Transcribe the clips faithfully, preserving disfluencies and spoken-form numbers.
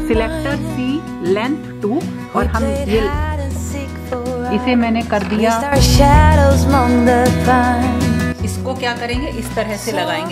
Selector C length to और हम ये इसे मैंने कर दिया। इसको क्या करेंगे, इस तरह से लगाएंगे।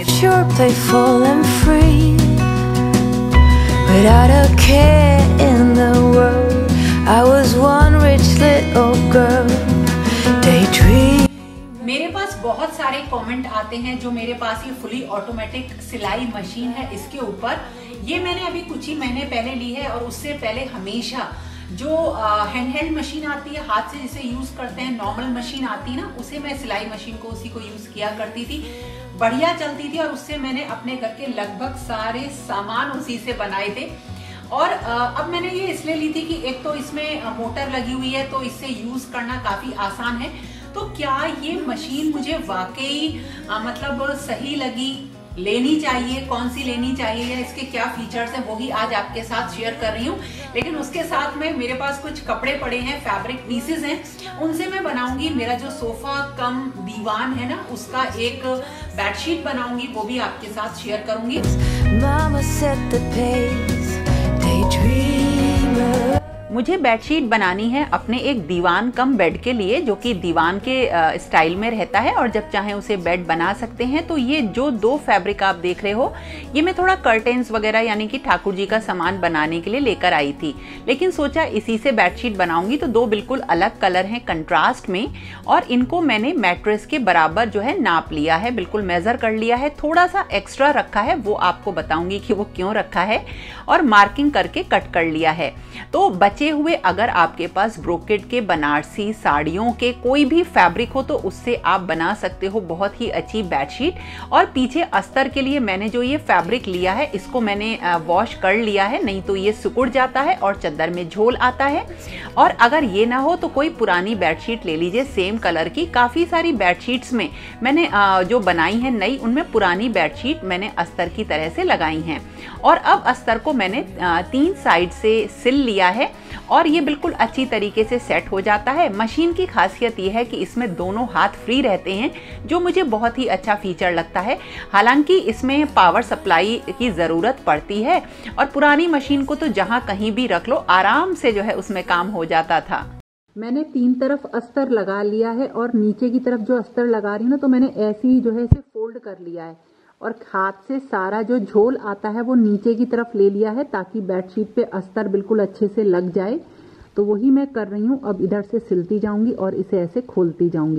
मेरे पास बहुत सारे कमेंट आते हैं जो मेरे पास ये फुली ऑटोमेटिक सिलाई मशीन है इसके ऊपर। ये मैंने अभी कुछ ही महीने पहले ली है और उससे पहले हमेशा जो हैंड हेल्ड मशीन आती है, हाथ से जिसे यूज करते हैं, नॉर्मल मशीन आती है ना, उसे मैं सिलाई मशीन को उसी को यूज किया करती थी। बढ़िया चलती थी और उससे मैंने अपने घर के लगभग सारे सामान उसी से बनाए थे। और अब मैंने ये इसलिए ली थी कि एक तो इसमें मोटर लगी हुई है तो इससे यूज करना काफी आसान है। तो क्या ये मशीन मुझे वाकई मतलब सही लगी, लेनी चाहिए, कौन सी लेनी चाहिए या इसके क्या फीचर्स हैं, वही आज आपके साथ शेयर कर रही हूँ। लेकिन उसके साथ में मेरे पास कुछ कपड़े पड़े हैं, फैब्रिक पीसेस हैं, उनसे मैं बनाऊंगी मेरा जो सोफा कम दीवान है ना, उसका एक बेडशीट बनाऊंगी, वो भी आपके साथ शेयर करूंगी। मुझे बेडशीट बनानी है अपने एक दीवान कम बेड के लिए, जो कि दीवान के स्टाइल में रहता है और जब चाहे उसे बेड बना सकते हैं। तो ये जो दो फैब्रिक आप देख रहे हो, ये मैं थोड़ा कर्टेन्स वगैरह यानी कि ठाकुर जी का सामान बनाने के लिए लेकर आई थी, लेकिन सोचा इसी से बेडशीट बनाऊंगी। तो दो बिल्कुल अलग कलर हैं कंट्रास्ट में, और इनको मैंने मैट्रेस के बराबर जो है नाप लिया है, बिल्कुल मेजर कर लिया है। थोड़ा सा एक्स्ट्रा रखा है, वो आपको बताऊंगी कि वो क्यों रखा है, और मार्किंग करके कट कर लिया है। तो बचे हुए अगर आपके पास ब्रोकेड के, बनारसी साड़ियों के कोई भी फैब्रिक हो तो उससे आप बना सकते हो बहुत ही अच्छी बेडशीट। और पीछे अस्तर के लिए मैंने जो ये फैब्रिक लिया है, इसको मैंने वॉश कर लिया है, नहीं तो ये सिकुड़ जाता है और चादर में झोल आता है। और अगर ये ना हो तो कोई पुरानी बेडशीट ले लीजिए सेम कलर की। काफ़ी सारी बेडशीट्स में मैंने जो बनाई है नई, उनमें पुरानी बेडशीट मैंने अस्तर की तरह से लगाई हैं। और अब अस्तर को मैंने तीन साइड से सिल लिया है और ये बिल्कुल अच्छी तरीके से सेट हो जाता है। मशीन की खासियत ये है कि इसमें दोनों हाथ फ्री रहते हैं, जो मुझे बहुत ही अच्छा फीचर लगता है। हालांकि इसमें पावर सप्लाई की ज़रूरत पड़ती है, और पुरानी मशीन को तो जहाँ कहीं भी रख लो आराम से जो है उसमें काम हो जाता था। मैंने तीन तरफ अस्तर लगा लिया है और नीचे की तरफ जो अस्तर लगा रही हूँ ना, तो मैंने ऐसे ही जो है इसे फोल्ड कर लिया है और हाथ से सारा जो झोल आता है वो नीचे की तरफ ले लिया है, ताकि बेडशीट पे अस्तर बिल्कुल अच्छे से लग जाए। तो वही मैं कर रही हूँ। अब इधर से सिलती जाऊंगी और इसे ऐसे खोलती जाऊंगी।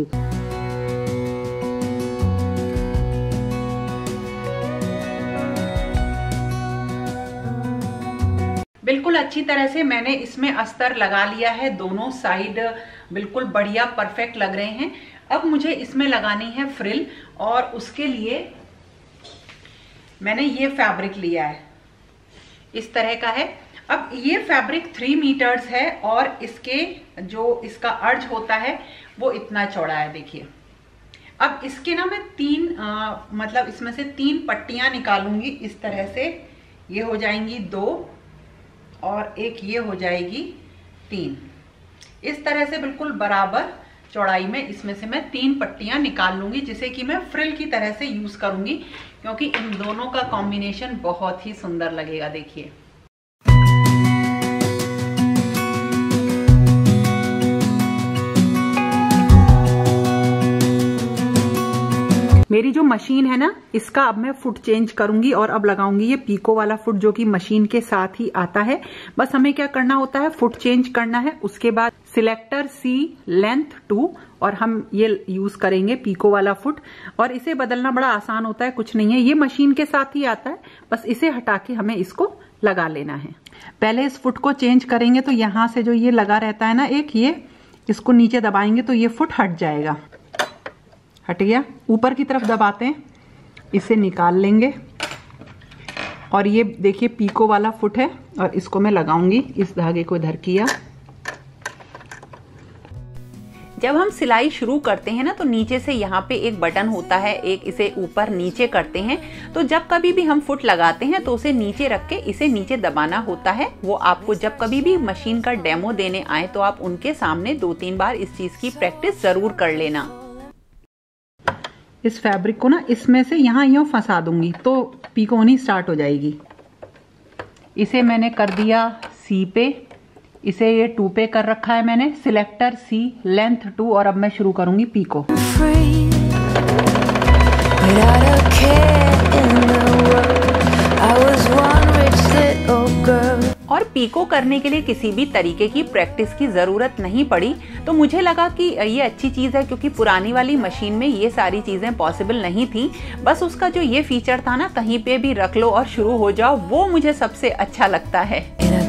बिल्कुल अच्छी तरह से मैंने इसमें अस्तर लगा लिया है, दोनों साइड बिल्कुल बढ़िया परफेक्ट लग रहे हैं। अब मुझे इसमें लगानी है फ्रिल, और उसके लिए मैंने ये फैब्रिक लिया है, इस तरह का है। अब ये फैब्रिक थ्री मीटर्स है और इसके जो इसका अर्ज होता है वो इतना चौड़ा है, देखिए। अब इसके ना मैं तीन आ, मतलब इसमें से तीन पट्टियां निकालूंगी इस तरह से। ये हो जाएंगी दो और एक ये हो जाएगी तीन। इस तरह से बिल्कुल बराबर चौड़ाई में इसमें से मैं तीन पट्टियां निकाल लूंगी, जिसे कि मैं फ्रिल की तरह से यूज करूंगी, क्योंकि इन दोनों का कॉम्बिनेशन बहुत ही सुंदर लगेगा। देखिए मेरी जो मशीन है ना, इसका अब मैं फुट चेंज करूंगी और अब लगाऊंगी ये पीको वाला फुट, जो कि मशीन के साथ ही आता है। बस हमें क्या करना होता है, फुट चेंज करना है। उसके बाद सिलेक्टर सी लेंथ टू, और हम ये यूज करेंगे पीको वाला फुट। और इसे बदलना बड़ा आसान होता है, कुछ नहीं है, ये मशीन के साथ ही आता है। बस इसे हटा के हमें इसको लगा लेना है। पहले इस फुट को चेंज करेंगे तो यहां से जो ये लगा रहता है ना एक, ये इसको नीचे दबाएंगे तो ये फुट हट जाएगा। हट गया। ऊपर की तरफ दबाते हैं, इसे निकाल लेंगे। और ये देखिए पीको वाला फुट है, और इसको मैं लगाऊंगी। इस धागे को इधर किया। जब हम सिलाई शुरू करते हैं ना, तो नीचे से यहाँ पे एक बटन होता है, एक इसे ऊपर नीचे करते हैं। तो जब कभी भी हम फुट लगाते हैं तो उसे नीचे रख के इसे नीचे दबाना होता है। वो आपको जब कभी भी मशीन का डेमो देने आए तो आप उनके सामने दो तीन बार इस चीज की प्रैक्टिस जरूर कर लेना। इस फैब्रिक को ना इसमें से यहाँ यूं फंसा दूंगी तो पीको होनी स्टार्ट हो जाएगी। इसे मैंने कर दिया सी पे, इसे ये टू पे कर रखा है मैंने, सिलेक्टर सी, लेंथ टू, और अब मैं शुरू करूंगी पीको। और पीको करने के लिए किसी भी तरीके की प्रैक्टिस की ज़रूरत नहीं पड़ी, तो मुझे लगा कि ये अच्छी चीज़ है, क्योंकि पुरानी वाली मशीन में ये सारी चीज़ें पॉसिबल नहीं थी। बस उसका जो ये फीचर था ना, कहीं पे भी रख लो और शुरू हो जाओ, वो मुझे सबसे अच्छा लगता है।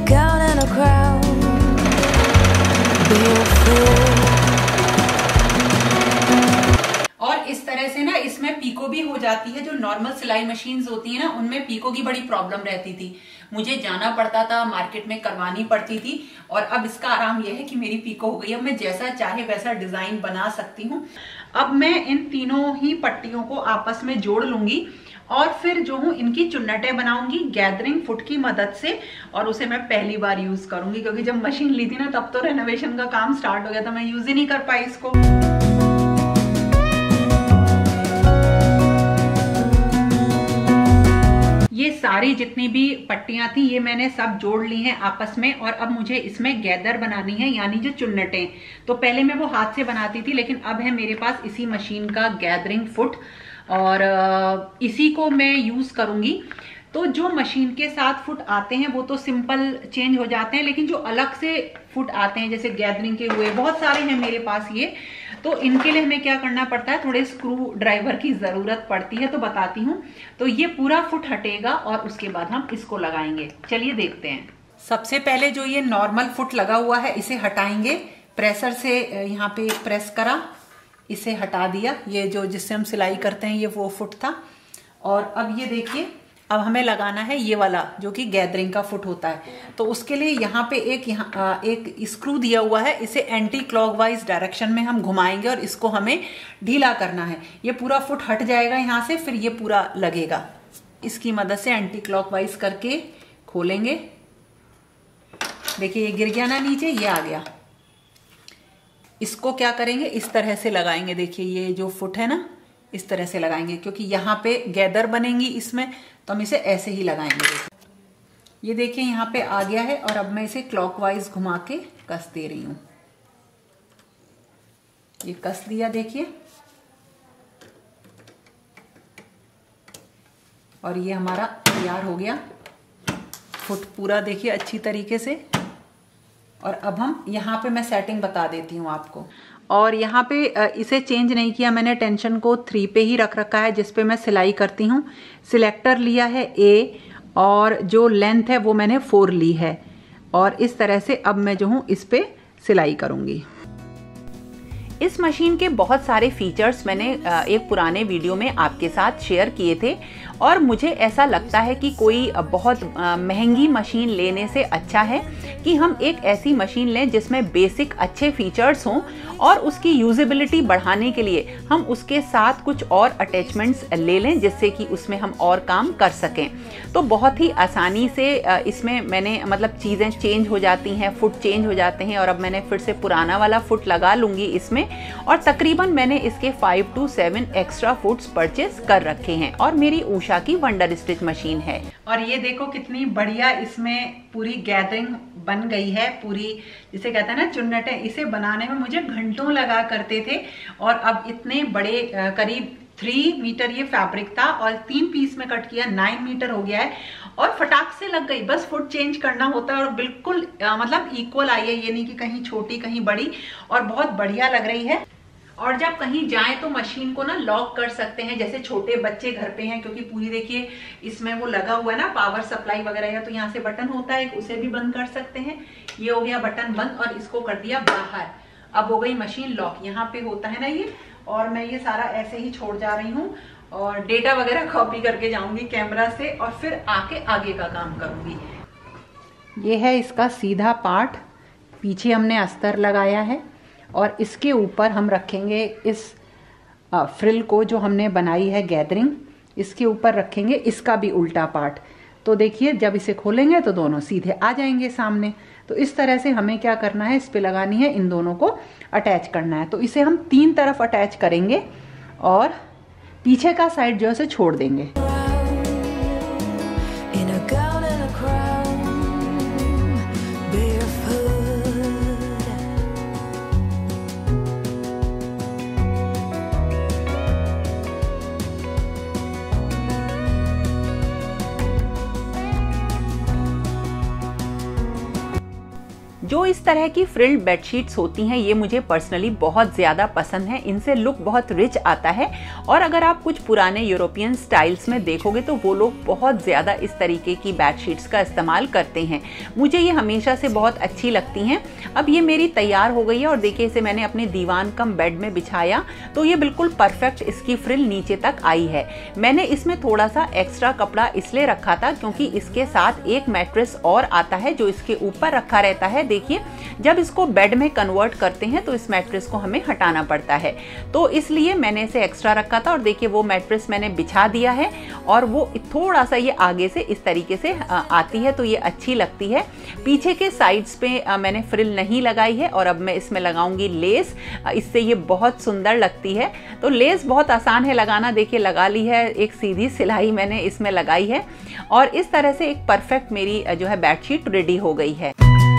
और इस तरह से ना इसमें पीको भी हो जाती है। जो नॉर्मल सिलाई मशीन्स होती है ना, उनमें पीको की बड़ी प्रॉब्लम रहती थी, मुझे जाना पड़ता था, मार्केट में करवानी पड़ती थी। और अब इसका आराम यह है कि मेरी पीको हो गई, अब मैं जैसा चाहे वैसा डिजाइन बना सकती हूँ। अब मैं इन तीनों ही पट्टियों को आपस में जोड़ लूंगी और फिर जो हूँ इनकी चुन्नटें बनाऊंगी गैदरिंग फुट की मदद से, और उसे मैं पहली बार यूज करूंगी, क्योंकि जब मशीन ली थी ना तब तो रेनोवेशन का काम स्टार्ट हो गया था, मैं यूज ही नहीं कर पाई इसको। ये सारी जितनी भी पट्टियां थी ये मैंने सब जोड़ ली हैं आपस में, और अब मुझे इसमें गैदर बनानी है, यानी जो चुन्नटें। तो पहले मैं वो हाथ से बनाती थी, लेकिन अब है मेरे पास इसी मशीन का गैदरिंग फुट, और इसी को मैं यूज करूंगी। तो जो मशीन के साथ फुट आते हैं वो तो सिंपल चेंज हो जाते हैं, लेकिन जो अलग से फुट आते हैं जैसे गैदरिंग के हुए बहुत सारे हैं मेरे पास ये, तो इनके लिए हमें क्या करना पड़ता है, थोड़े स्क्रू ड्राइवर की जरूरत पड़ती है। तो बताती हूँ। तो ये पूरा फुट हटेगा और उसके बाद हम इसको लगाएंगे। चलिए देखते हैं। सबसे पहले जो ये नॉर्मल फुट लगा हुआ है इसे हटाएंगे, प्रेशर से यहाँ पे प्रेस करा, इसे हटा दिया। ये जो जिससे हम सिलाई करते हैं ये वो फुट था। और अब ये देखिए, अब हमें लगाना है ये वाला जो कि गैदरिंग का फुट होता है। तो उसके लिए यहाँ पे एक यहाँ एक स्क्रू दिया हुआ है, इसे एंटी क्लॉकवाइज डायरेक्शन में हम घुमाएंगे और इसको हमें ढीला करना है। ये पूरा फुट हट जाएगा यहाँ से, फिर ये पूरा लगेगा। इसकी मदद से एंटी क्लॉकवाइज करके खोलेंगे। देखिए ये गिर गया ना नीचे, ये आ गया। इसको क्या करेंगे, इस तरह से लगाएंगे। देखिए ये जो फुट है ना, इस तरह से लगाएंगे, क्योंकि यहाँ पे गैदर बनेंगी इसमें, तो हम इसे ऐसे ही लगाएंगे। ये देखिए यहाँ पे आ गया है, और अब मैं इसे क्लॉकवाइज घुमा के कस दे रही हूं। ये कस दिया देखिए, और ये हमारा तैयार हो गया फुट पूरा, देखिए अच्छी तरीके से। और अब हम यहाँ पे मैं सेटिंग बता देती हूँ आपको। और यहाँ पे इसे चेंज नहीं किया मैंने, टेंशन को थ्री पे ही रख रखा है, जिस पे मैं सिलाई करती हूँ। सिलेक्टर लिया है ए, और जो लेंथ है वो मैंने फोर ली है। और इस तरह से अब मैं जो हूँ इस पे सिलाई करूँगी। इस मशीन के बहुत सारे फीचर्स मैंने एक पुराने वीडियो में आपके साथ शेयर किए थे, और मुझे ऐसा लगता है कि कोई बहुत महंगी मशीन लेने से अच्छा है कि हम एक ऐसी मशीन लें जिसमें बेसिक अच्छे फीचर्स हों, और उसकी यूजेबिलिटी बढ़ाने के लिए हम उसके साथ कुछ और अटैचमेंट्स ले लें, जिससे कि उसमें हम और काम कर सकें। तो बहुत ही आसानी से इसमें मैंने मतलब चीज़ें चेंज हो जाती हैं, फुट चेंज हो जाते हैं। और अब मैंने फिर से पुराना वाला फुट लगा लूँगी इसमें, और तकरीबन मैंने इसके five to seven extra foots purchase कर रखे हैं, और मेरी उषा की वंडर स्टिच मशीन है। और ये देखो कितनी बढ़िया इसमें पूरी गैदरिंग बन गई है, पूरी जिसे कहते हैं ना चुन्नटें। इसे बनाने में मुझे घंटों लगा करते थे, और अब इतने बड़े करीब थ्री मीटर ये फैब्रिक था, और तीन पीस में कट किया, नाइन मीटर हो गया है, और फटाक से लग गई। बस फुट चेंज करना होता है, और बिल्कुल आ, मतलब इक्वल आई है, ये नहीं कि कहीं छोटी कहीं बड़ी, और बहुत बढ़िया लग रही है। और जब कहीं जाएं तो मशीन को ना लॉक कर सकते हैं, जैसे छोटे बच्चे घर पे हैं, क्योंकि पूरी देखिए इसमें वो लगा हुआ है ना पावर सप्लाई वगैरह है, तो यहाँ से बटन होता है, उसे भी बंद कर सकते हैं। ये हो गया बटन बंद, और इसको कर दिया बाहर। अब हो गई मशीन लॉक। यहाँ पे होता है ना ये, और मैं ये सारा ऐसे ही छोड़ जा रही हूँ, और डेटा वगैरह कॉपी करके जाऊंगी कैमरा से, और फिर आके आगे का काम करूंगी। ये है इसका सीधा पार्ट, पीछे हमने अस्तर लगाया है, और इसके ऊपर हम रखेंगे इस फ्रिल को जो हमने बनाई है गैदरिंग, इसके ऊपर रखेंगे इसका भी उल्टा पार्ट। तो देखिए जब इसे खोलेंगे तो दोनों सीधे आ जाएंगे सामने। तो इस तरह से हमें क्या करना है, इस पे लगानी है, इन दोनों को अटैच करना है। तो इसे हम तीन तरफ अटैच करेंगे, और पीछे का साइड जो है उसे छोड़ देंगे। जो इस तरह की फ्रिल्ड बेडशीट्स होती हैं ये मुझे पर्सनली बहुत ज़्यादा पसंद है। इनसे लुक बहुत रिच आता है और अगर आप कुछ पुराने यूरोपियन स्टाइल्स में देखोगे तो वो लोग बहुत ज़्यादा इस तरीके की बेडशीट्स का इस्तेमाल करते हैं। मुझे ये हमेशा से बहुत अच्छी लगती हैं। अब ये मेरी तैयार हो गई है और देखिए इसे मैंने अपने दीवान कम बेड में बिछाया तो ये बिल्कुल परफेक्ट इसकी फ्रिल नीचे तक आई है। मैंने इसमें थोड़ा सा एक्स्ट्रा कपड़ा इसलिए रखा था क्योंकि इसके साथ एक मैट्रेस और आता है जो इसके ऊपर रखा रहता है। देखिए जब इसको बेड में कन्वर्ट करते हैं तो इस मैट्रेस को हमें हटाना पड़ता है, तो इसलिए मैंने इसे एक्स्ट्रा रखा था। और देखिए वो मैट्रेस मैंने बिछा दिया है और वो थोड़ा सा ये आगे से इस तरीके से आती है तो ये अच्छी लगती है। पीछे के साइड्स पे मैंने फ्रिल नहीं लगाई है और अब मैं इसमें लगाऊंगी लेस, इससे ये बहुत सुंदर लगती है। तो लेस बहुत आसान है लगाना, देखिए लगा ली है, एक सीधी सिलाई मैंने इसमें लगाई है और इस तरह से एक परफेक्ट मेरी जो है बेडशीट रेडी हो गई है।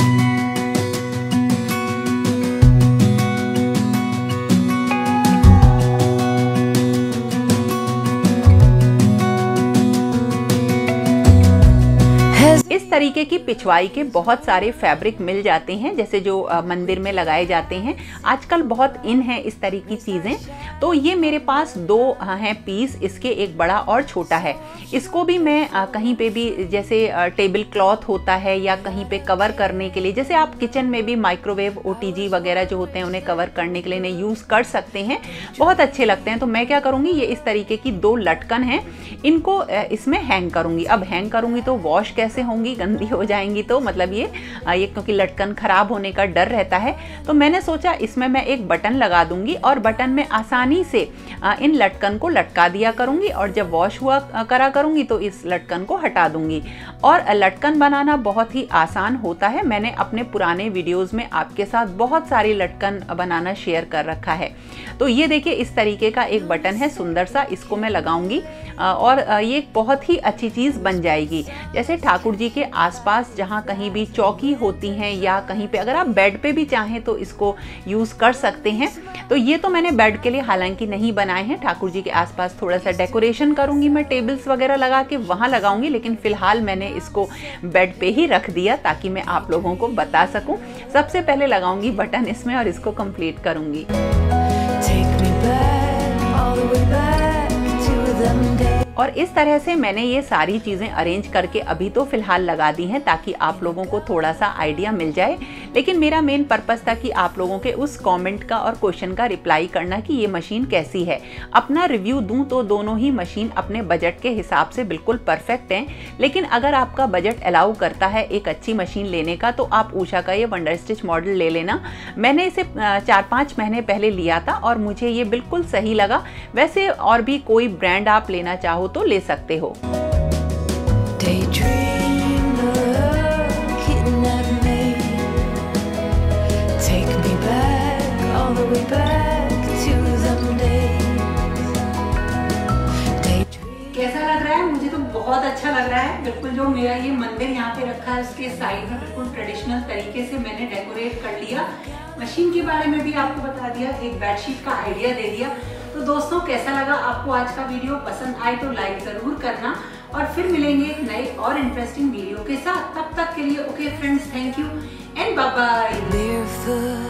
इस तरीके की पिछवाई के बहुत सारे फैब्रिक मिल जाते हैं, जैसे जो आ, मंदिर में लगाए जाते हैं। आजकल बहुत इन है इस तरह की चीज़ें। तो ये मेरे पास दो हैं पीस, इसके एक बड़ा और छोटा है। इसको भी मैं आ, कहीं पे भी जैसे आ, टेबल क्लॉथ होता है या कहीं पे कवर करने के लिए, जैसे आप किचन में भी माइक्रोवेव ओटीजी वगैरह जो होते हैं उन्हें कवर करने के लिए इन्हें यूज़ कर सकते हैं, बहुत अच्छे लगते हैं। तो मैं क्या करूँगी, ये इस तरीके की दो लटकन हैं, इनको इसमें हैंग करूँगी। अब हैंग करूँगी तो वॉश कैसे होंगी, गंदी हो जाएंगी तो मतलब ये ये क्योंकि लटकन खराब होने का डर रहता है। तो मैंने सोचा इसमें मैं एक बटन लगा दूंगी और बटन में आसानी से इन लटकन को लटका दिया करूंगी और जब वॉश हुआ करा करूंगी तो इस लटकन को हटा दूंगी। और लटकन बनाना बहुत ही आसान होता है। मैंने अपने पुराने वीडियोस में आपके साथ बहुत सारी लटकन बनाना शेयर कर रखा है। तो ये देखिए इस तरीके का एक बटन है सुंदर सा, इसको मैं लगाऊंगी और ये बहुत ही अच्छी चीज़ बन जाएगी। जैसे ठाकुर जी के आसपास जहाँ कहीं भी चौकी होती हैं या कहीं पे अगर आप बेड पे भी चाहें तो इसको यूज़ कर सकते हैं। तो ये तो मैंने बेड के लिए हालांकि नहीं बनाए हैं, ठाकुर जी के आसपास थोड़ा सा डेकोरेशन करूँगी मैं, टेबल्स वगैरह लगा के वहाँ लगाऊंगी, लेकिन फ़िलहाल मैंने इसको बेड पे ही रख दिया ताकि मैं आप लोगों को बता सकूँ। सबसे पहले लगाऊंगी बटन इसमें और इसको कंप्लीट करूँगी। और इस तरह से मैंने ये सारी चीज़ें अरेंज करके अभी तो फ़िलहाल लगा दी हैं ताकि आप लोगों को थोड़ा सा आइडिया मिल जाए। लेकिन मेरा मेन पर्पस था कि आप लोगों के उस कमेंट का और क्वेश्चन का रिप्लाई करना कि ये मशीन कैसी है। अपना रिव्यू दूं तो दोनों ही मशीन अपने बजट के हिसाब से बिल्कुल परफेक्ट हैं, लेकिन अगर आपका बजट अलाउ करता है एक अच्छी मशीन लेने का तो आप उषा का ये वंडर स्टिच मॉडल ले लेना। मैंने इसे चार पाँच महीने पहले लिया था और मुझे ये बिल्कुल सही लगा। वैसे और भी कोई ब्रांड आप लेना चाहो तो ले सकते हो। कैसा लग रहा है? मुझे तो बहुत अच्छा लग रहा है। बिल्कुल जो मेरा ये मंदिर यहाँ पे रखा है उसके साइड में बिल्कुल ट्रेडिशनल तरीके से मैंने डेकोरेट कर लिया। मशीन के बारे में भी आपको बता दिया, एक बेडशीट का आइडिया दे दिया। तो दोस्तों कैसा लगा आपको आज का वीडियो? पसंद आए तो लाइक जरूर करना और फिर मिलेंगे एक नए और इंटरेस्टिंग वीडियो के साथ। तब तक के लिए okay friends, thank you and bye bye.